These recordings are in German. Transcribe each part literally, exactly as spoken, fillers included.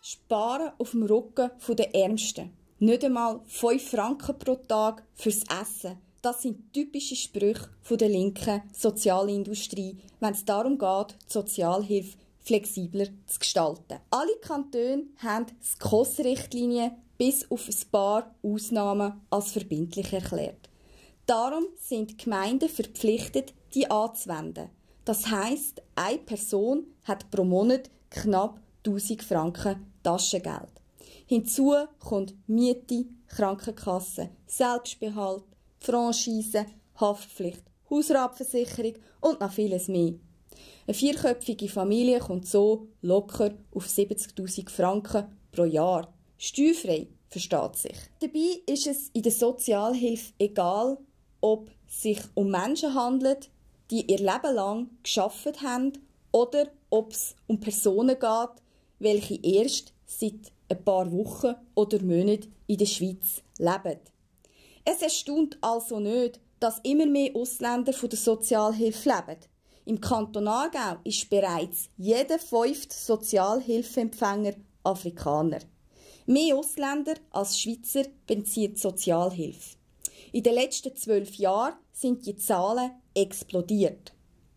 Sparen auf dem Rücken der Ärmsten. Nicht einmal fünf Franken pro Tag fürs Essen. Das sind typische Sprüche der linken Sozialindustrie, wenn es darum geht, die Sozialhilfe flexibler zu gestalten. Alle Kantone haben die S K O S-Richtlinien bis auf ein paar Ausnahmen als verbindlich erklärt. Darum sind die Gemeinden verpflichtet, die anzuwenden. Das heisst, eine Person hat pro Monat knapp tausend Franken Taschengeld. Hinzu kommt Miete, Krankenkasse, Selbstbehalt, Franchise, Haftpflicht, Hausratversicherung und noch vieles mehr. Eine vierköpfige Familie kommt so locker auf siebzigtausend Franken pro Jahr. Steuerfrei, versteht sich. Dabei ist es in der Sozialhilfe egal, ob es sich um Menschen handelt, die ihr Leben lang gearbeitet haben, oder ob es um Personen geht, welche erst seit ein paar Wochen oder Monaten in der Schweiz leben. Es erstaunt also nicht, dass immer mehr Ausländer von der Sozialhilfe leben. Im Kanton Aargau ist bereits jeder fünfte Sozialhilfeempfänger Afrikaner. Mehr Ausländer als Schweizer beziehen Sozialhilfe. In den letzten zwölf Jahren sind die Zahlen explodiert.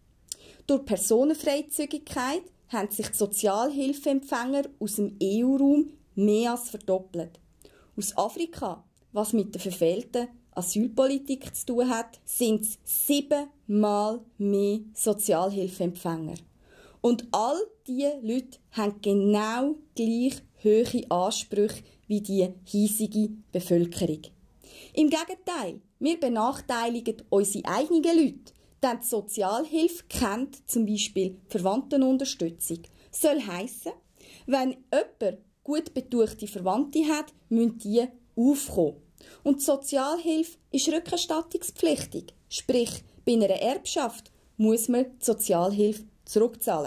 Durch Personenfreizügigkeit haben sich die Sozialhilfeempfänger aus dem E U-Raum mehr als verdoppelt. Aus Afrika, was mit der verfehlten Asylpolitik zu tun hat, sind es siebenmal mehr Sozialhilfeempfänger. Und all diese Leute haben genau gleich hohe Ansprüche wie die hiesige Bevölkerung. Im Gegenteil, wir benachteiligen unsere eigenen Leute, denn die Sozialhilfe kennt zum Beispiel Verwandtenunterstützung. Soll heissen, wenn jemand gut betuchte Verwandte hat, müssen die aufkommen. Und die Sozialhilfe ist rückerstattungspflichtig. Sprich, bei einer Erbschaft muss man die Sozialhilfe zurückzahlen.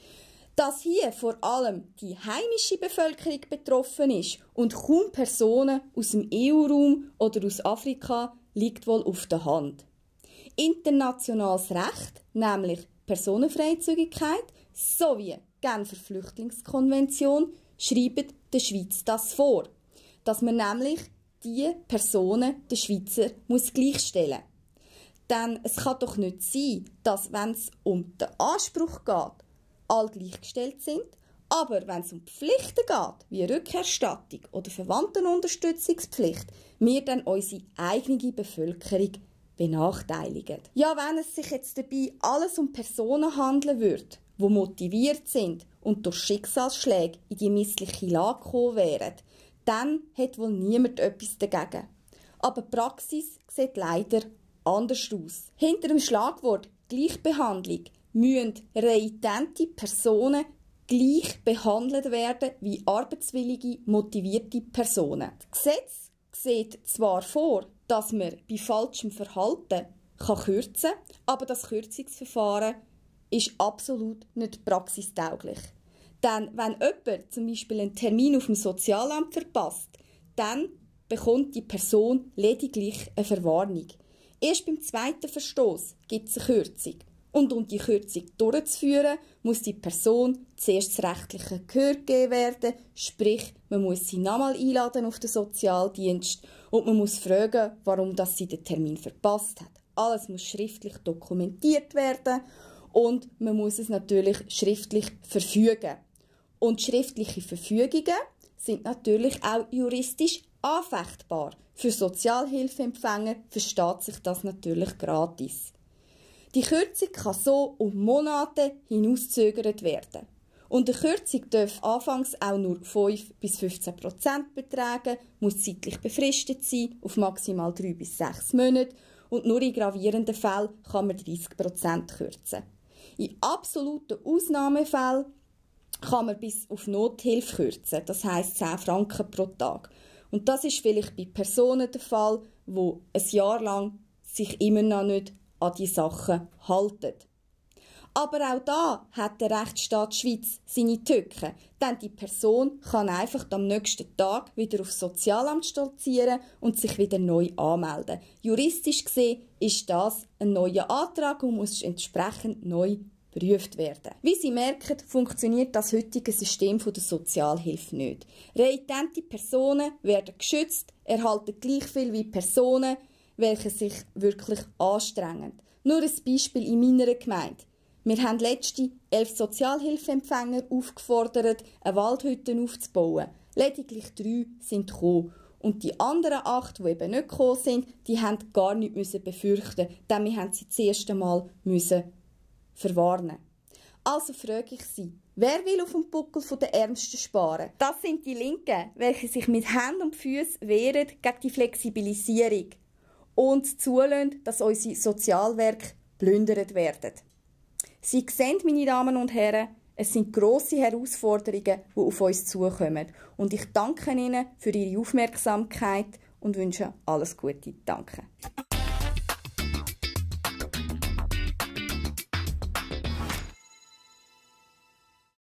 Dass hier vor allem die heimische Bevölkerung betroffen ist und kaum Personen aus dem E U-Raum oder aus Afrika, liegt wohl auf der Hand. Internationales Recht, nämlich Personenfreizügigkeit sowie Genfer Flüchtlingskonvention, schreiben der Schweiz das vor, dass man nämlich die Personen der Schweizer muss gleichstellen muss. Denn es kann doch nicht sein, dass, wenn es um den Anspruch geht, alle gleichgestellt sind, aber wenn es um Pflichten geht, wie Rückerstattung oder Verwandtenunterstützungspflicht, wir dann unsere eigene Bevölkerung benachteiligen. Ja, wenn es sich jetzt dabei alles um Personen handeln würde, die motiviert sind und durch Schicksalsschläge in die missliche Lage gekommen wären, dann hat wohl niemand etwas dagegen. Aber die Praxis sieht leider anders aus. Hinter dem Schlagwort Gleichbehandlung müssen reitente Personen gleich behandelt werden wie arbeitswillige, motivierte Personen. Das Gesetz sieht zwar vor, dass man bei falschem Verhalten kann kürzen kann, aber das Kürzungsverfahren ist absolut nicht praxistauglich. Denn wenn jemand zum Beispiel einen Termin auf dem Sozialamt verpasst, dann bekommt die Person lediglich eine Verwarnung. Erst beim zweiten Verstoß gibt es eine Kürzung. Und um die Kürzung durchzuführen, muss die Person zuerst das rechtliche Gehör gegeben werden, sprich, man muss sie nochmal einladen auf den Sozialdienst und man muss fragen, warum das sie den Termin verpasst hat. Alles muss schriftlich dokumentiert werden und man muss es natürlich schriftlich verfügen. Und schriftliche Verfügungen sind natürlich auch juristisch anfechtbar. Für Sozialhilfeempfänger versteht sich das natürlich gratis. Die Kürzung kann so um Monate hinauszögert werden. Und eine Kürzung darf anfangs auch nur fünf bis fünfzehn Prozent betragen, muss zeitlich befristet sein, auf maximal drei bis sechs Monate und nur in gravierenden Fällen kann man dreißig Prozent kürzen. In absoluten Ausnahmefällen kann man bis auf Nothilfe kürzen, das heisst zehn Franken pro Tag. Und das ist vielleicht bei Personen der Fall, die ein Jahr lang sich immer noch nicht an die Sachen halten. Aber auch da hat der Rechtsstaat Schweiz seine Tücken, denn die Person kann einfach am nächsten Tag wieder aufs Sozialamt stolzieren und sich wieder neu anmelden. Juristisch gesehen ist das ein neuer Antrag und muss entsprechend neu geprüft werden. Wie Sie merken, funktioniert das heutige System der Sozialhilfe nicht. Renitente Personen werden geschützt, erhalten gleich viel wie Personen, welche sich wirklich anstrengen. Nur ein Beispiel in meiner Gemeinde. Wir haben letzte elf Sozialhilfeempfänger aufgefordert, eine Waldhütte aufzubauen. Lediglich drei sind gekommen. Und die anderen acht, die eben nicht gekommen sind, die mussten gar nichts befürchten, denn wir haben sie das erste Mal verwarnen. Also frage ich Sie, wer will auf dem Buckel der Ärmsten sparen? Das sind die Linken, welche sich mit Händen und Füßen wehren gegen die Flexibilisierung und zulassen, dass unsere Sozialwerke plündert werden. Sie sehen, meine Damen und Herren, es sind grosse Herausforderungen, die auf uns zukommen. Und ich danke Ihnen für Ihre Aufmerksamkeit und wünsche alles Gute. Danke.